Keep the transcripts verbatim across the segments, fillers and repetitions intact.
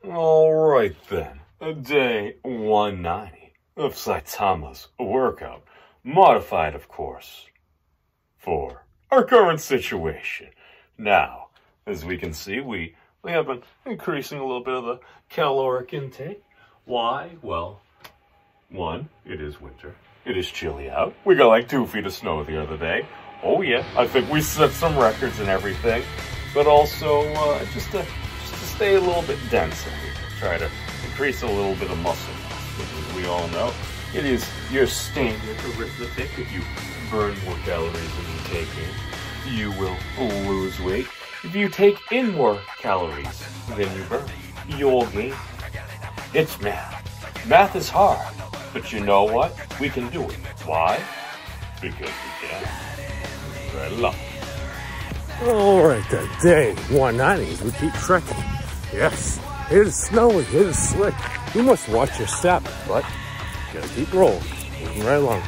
All right then, day one ninety of Saitama's workout, modified of course, for our current situation. Now, as we can see, we, we have been increasing a little bit of the caloric intake. Why? Well, one, it is winter. It is chilly out. We got like two feet of snow the other day. Oh yeah, I think we set some records and everything. But also, uh, just to, just to stay a little bit denser, try to increase a little bit of muscle mass. Because as we all know, it is your standard arithmetic. If you burn more calories than you take in, you will lose weight. If you take in more calories than you burn, you'll gain. It's math. Math is hard, but you know what? We can do it. Why? Because we can. Right along. All right, then, day one ninety, we keep trekking. Yes, it is snowy, it is slick. You must watch your step, but you gotta keep rolling, moving right along.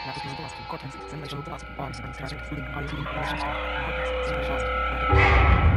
Content,